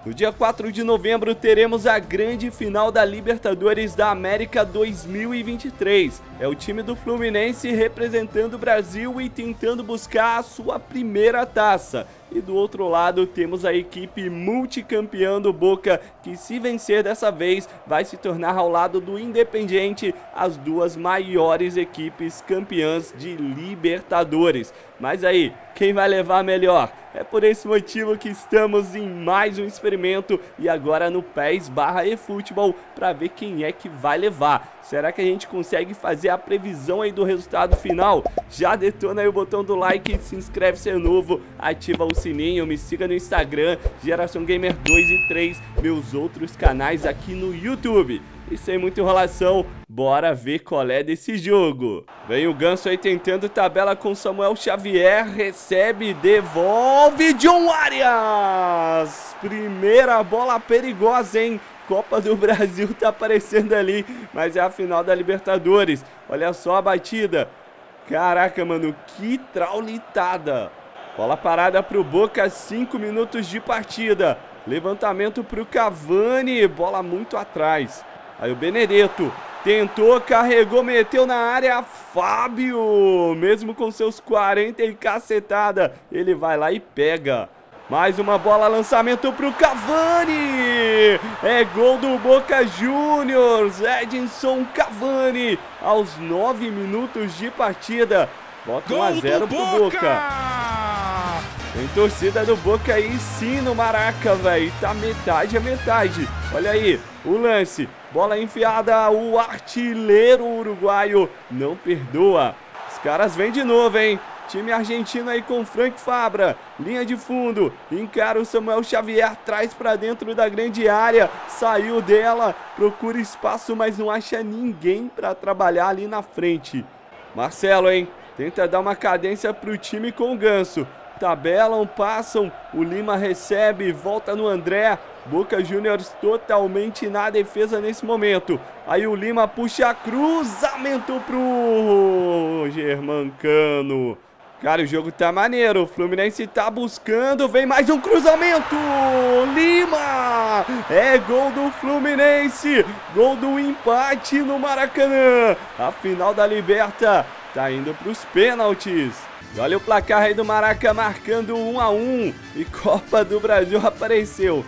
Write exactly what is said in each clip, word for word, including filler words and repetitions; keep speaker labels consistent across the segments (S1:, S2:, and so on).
S1: No dia quatro de novembro teremos a grande final da Libertadores da América dois mil e vinte e três. É o time do Fluminense representando o Brasil e tentando buscar a sua primeira taça. E do outro lado temos a equipe multicampeã do Boca, que se vencer dessa vez vai se tornar ao lado do Independiente as duas maiores equipes campeãs de Libertadores. Mas aí, quem vai levar melhor? É por esse motivo que estamos em mais um experimento e agora no PES barra eFootball para ver quem é que vai levar. Será que a gente consegue fazer a previsão aí do resultado final? Já detona aí o botão do like, se inscreve se é novo, ativa o sininho, me siga no Instagram, Geração Gamer dois e três, meus outros canais aqui no YouTube. E sem muita enrolação, bora ver qual é desse jogo. Vem o Ganso aí tentando tabela com Samuel Xavier, recebe, devolve, John Arias! Primeira bola perigosa, hein? Copa do Brasil tá aparecendo ali, mas é a final da Libertadores. Olha só a batida. Caraca, mano, que traulitada. Bola parada pro Boca, cinco minutos de partida. Levantamento pro Cavani, bola muito atrás. Aí o Benedetto tentou, carregou, meteu na área, Fábio, mesmo com seus quarenta e cacetada, ele vai lá e pega. Mais uma bola, lançamento pro Cavani, é gol do Boca Juniors, Edinson Cavani, aos nove minutos de partida, bota um a zero pro Boca. Tem torcida do Boca aí sim no Maraca, velho. Tá metade a metade. Olha aí, o lance. Bola enfiada, o artilheiro uruguaio não perdoa. Os caras vêm de novo, hein? Time argentino aí com Frank Fabra. Linha de fundo. Encara o Samuel Xavier, traz pra dentro da grande área. Saiu dela, procura espaço, mas não acha ninguém pra trabalhar ali na frente. Marcelo, hein? Tenta dar uma cadência pro time com o Ganso. Tabelam, passam, o Lima recebe, volta no André, Boca Juniors totalmente na defesa nesse momento. Aí o Lima puxa, cruzamento pro Germancano. Cara, o jogo tá maneiro, o Fluminense tá buscando, vem mais um cruzamento, Lima! É gol do Fluminense, gol do empate no Maracanã. A final da Liberta tá indo pros pênaltis. E olha o placar aí do Maraca marcando um a um e Copa do Brasil apareceu.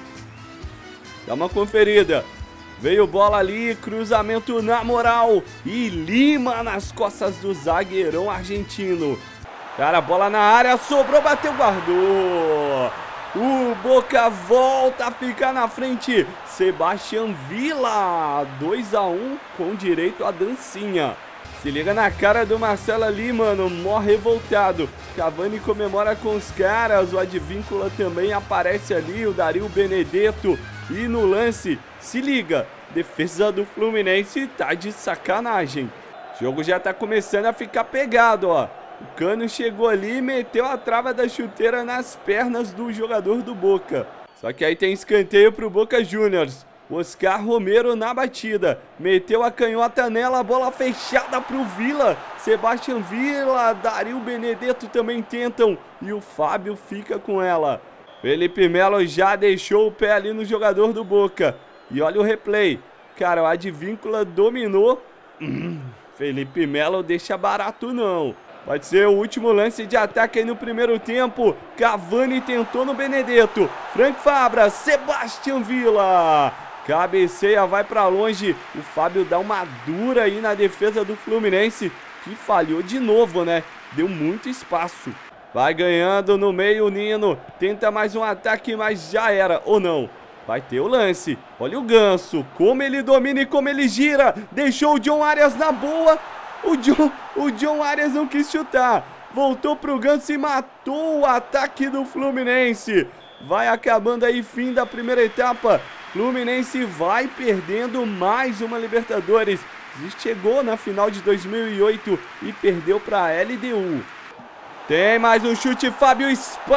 S1: Dá uma conferida. Veio bola ali, cruzamento na moral e Lima nas costas do zagueirão argentino. Cara, bola na área, sobrou, bateu, guardou. O Boca volta a ficar na frente. Sebastião Villa, dois a um com direito à dancinha. Se liga na cara do Marcelo ali, mano, mó revoltado. Cavani comemora com os caras, o Advíncula também aparece ali, o Dario Benedetto. E no lance, se liga, defesa do Fluminense tá de sacanagem. O jogo já tá começando a ficar pegado, ó. O Cano chegou ali e meteu a trava da chuteira nas pernas do jogador do Boca. Só que aí tem escanteio pro Boca Juniors. Oscar Romero na batida, meteu a canhota nela, bola fechada pro Villa, Sebastião Villa, Dario Benedetto também tentam e o Fábio fica com ela. Felipe Melo já deixou o pé ali no jogador do Boca e olha o replay, cara, o Advíncula dominou, hum, Felipe Melo deixa barato não. Pode ser o último lance de ataque aí no primeiro tempo. Cavani tentou no Benedetto, Frank Fabra, Sebastião Villa. Cabeceia, vai pra longe. O Fábio dá uma dura aí na defesa do Fluminense, que falhou de novo, né? Deu muito espaço. Vai ganhando no meio o Nino. Tenta mais um ataque, mas já era. Ou não? Vai ter o lance. Olha o Ganso. Como ele domina e como ele gira. Deixou o John Arias na boa. O John, o John Arias não quis chutar. Voltou pro Ganso e matou o ataque do Fluminense. Vai acabando aí, fim da primeira etapa. Fluminense vai perdendo mais uma Libertadores. Chegou na final de dois mil e oito e perdeu para a L D U. Tem mais um chute, Fábio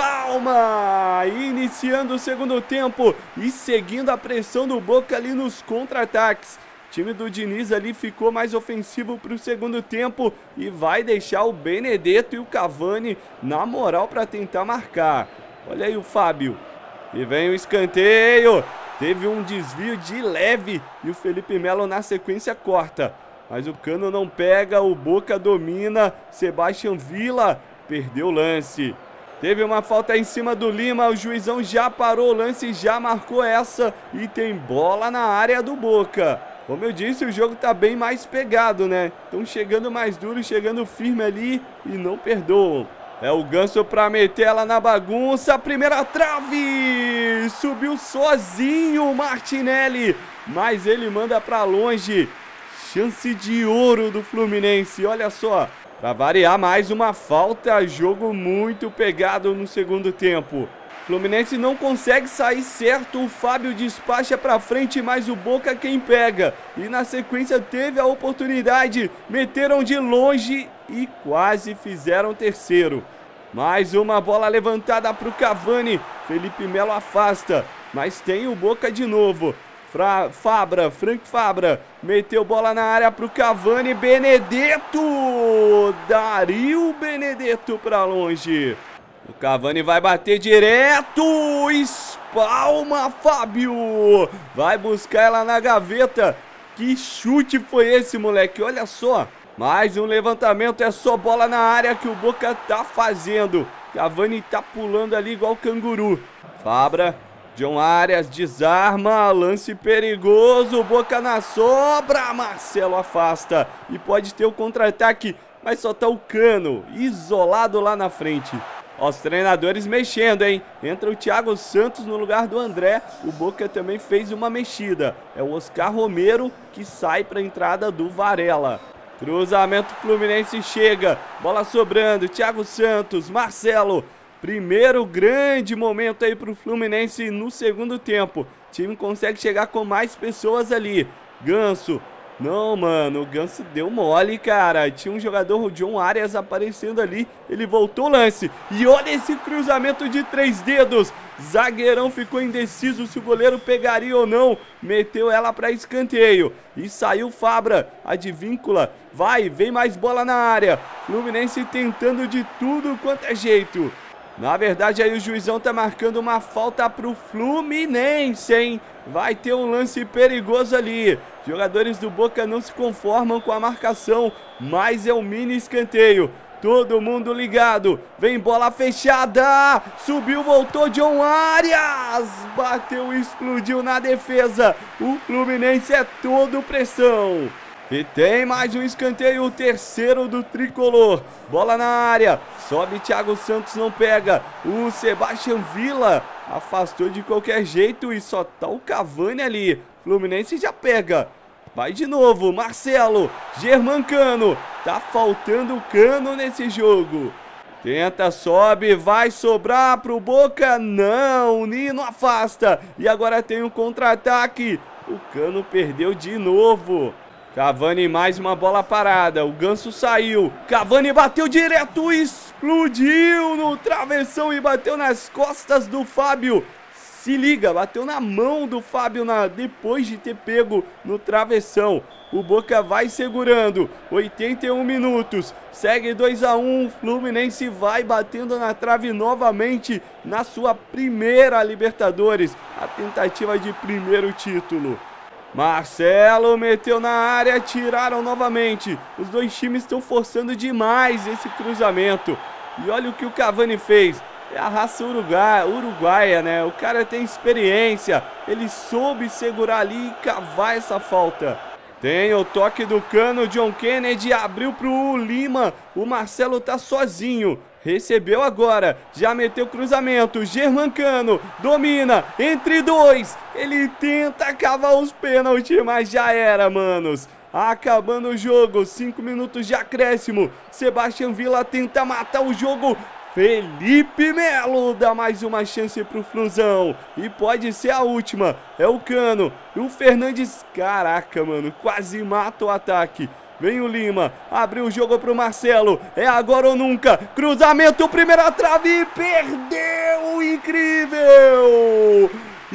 S1: espalma, iniciando o segundo tempo e seguindo a pressão do Boca ali nos contra-ataques. O time do Diniz ali ficou mais ofensivo para o segundo tempo e vai deixar o Benedetto e o Cavani na moral para tentar marcar. Olha aí o Fábio. E vem o escanteio. Teve um desvio de leve e o Felipe Melo na sequência corta. Mas o Cano não pega, o Boca domina. Sebastião Villa perdeu o lance. Teve uma falta em cima do Lima, o juizão já parou o lance, já marcou essa e tem bola na área do Boca. Como eu disse, o jogo tá bem mais pegado, né? Estão chegando mais duro, chegando firme ali e não perdoam. É o Ganso pra meter ela na bagunça, primeira trave! Subiu sozinho o Martinelli, mas ele manda pra longe. Chance de ouro do Fluminense, olha só. Para variar, mais uma falta, jogo muito pegado no segundo tempo. Fluminense não consegue sair certo, o Fábio despacha para frente, mas o Boca quem pega. E na sequência teve a oportunidade, meteram de longe e quase fizeram terceiro. Mais uma bola levantada para o Cavani, Felipe Melo afasta, mas tem o Boca de novo. Fra Fabra, Frank Fabra, meteu bola na área pro Cavani, Benedetto, Dario Benedetto pra longe. O Cavani vai bater direto, espalma Fábio, vai buscar ela na gaveta. Que chute foi esse, moleque, olha só. Mais um levantamento, é só bola na área que o Boca tá fazendo. Cavani tá pulando ali igual canguru. Fabra. John Arias desarma, lance perigoso, Boca na sobra, Marcelo afasta e pode ter o contra-ataque, mas só tá o Cano, isolado lá na frente. Ó, os treinadores mexendo, hein? Entra o Thiago Santos no lugar do André, o Boca também fez uma mexida, é o Oscar Romero que sai para a entrada do Varela. Cruzamento Fluminense chega, bola sobrando, Thiago Santos, Marcelo. Primeiro grande momento aí pro Fluminense no segundo tempo. O time consegue chegar com mais pessoas ali. Ganso. Não, mano, o Ganso deu mole, cara. Tinha um jogador, o John Arias, aparecendo ali. Ele voltou o lance. E olha esse cruzamento de três dedos. Zagueirão ficou indeciso se o goleiro pegaria ou não. Meteu ela para escanteio. E saiu Fabra, a advíncula. Vai, vem mais bola na área. Fluminense tentando de tudo quanto é jeito. Na verdade, aí o juizão tá marcando uma falta pro Fluminense, hein? Vai ter um lance perigoso ali. Jogadores do Boca não se conformam com a marcação, mas é um mini escanteio. Todo mundo ligado. Vem bola fechada. Subiu, voltou John Arias. Bateu e explodiu na defesa. O Fluminense é todo pressão. E tem mais um escanteio, o terceiro do tricolor. Bola na área, sobe Thiago Santos, não pega. O Sebastião Villa afastou de qualquer jeito e só tá o Cavani ali. Fluminense já pega. Vai de novo, Marcelo, Germancano. Tá faltando Cano nesse jogo. Tenta, sobe, vai sobrar pro Boca. Não, Nino afasta. E agora tem um contra-ataque. O Cano perdeu de novo. Cavani, mais uma bola parada, o Ganso saiu, Cavani bateu direto, explodiu no travessão e bateu nas costas do Fábio. Se liga, bateu na mão do Fábio na, depois de ter pego no travessão. O Boca vai segurando, oitenta e um minutos, segue dois a um, Fluminense vai batendo na trave novamente na sua primeira Libertadores, a tentativa de primeiro título. Marcelo meteu na área, tiraram novamente. Os dois times estão forçando demais esse cruzamento. E olha o que o Cavani fez. É a raça uruguaia, uruguaia, né? O cara tem experiência. Ele soube segurar ali e cavar essa falta. Tem o toque do Cano, John Kennedy abriu pro Lima. O Marcelo tá sozinho. Recebeu agora, já meteu cruzamento, Germancano, domina, entre dois, ele tenta cavar os pênaltis, mas já era, manos. Acabando o jogo, cinco minutos de acréscimo, Sebastião Villa tenta matar o jogo, Felipe Melo dá mais uma chance pro Flusão, e pode ser a última, é o Cano, e o Fernandes, caraca, mano, quase mata o ataque. Vem o Lima, abriu o jogo pro Marcelo, é agora ou nunca, cruzamento, primeira trave, perdeu, incrível,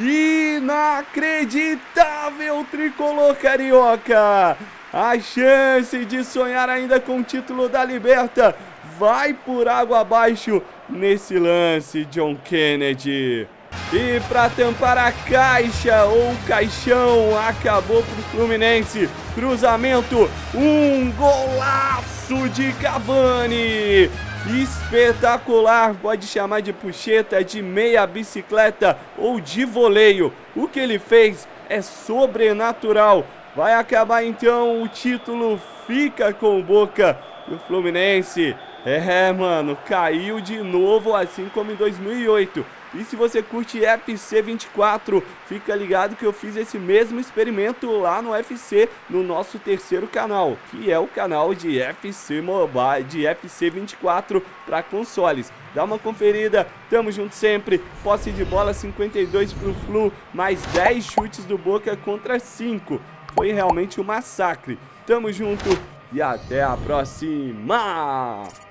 S1: inacreditável, tricolor carioca, a chance de sonhar ainda com o título da Liberta, vai por água abaixo nesse lance, John Kennedy. E para tampar a caixa ou caixão, acabou pro Fluminense. Cruzamento, um golaço de Cavani. Espetacular, pode chamar de puxeta, de meia bicicleta ou de voleio. O que ele fez é sobrenatural. Vai acabar então o título, fica com o Boca. E o Fluminense, é mano, caiu de novo assim como em dois mil e oito. E se você curte F C vinte e quatro, fica ligado que eu fiz esse mesmo experimento lá no U F C, no nosso terceiro canal, que é o canal de F C Mobile, de F C vinte e quatro para consoles. Dá uma conferida, tamo junto sempre. Posse de bola cinquenta e dois pro Flu, mais dez chutes do Boca contra cinco. Foi realmente um massacre. Tamo junto e até a próxima!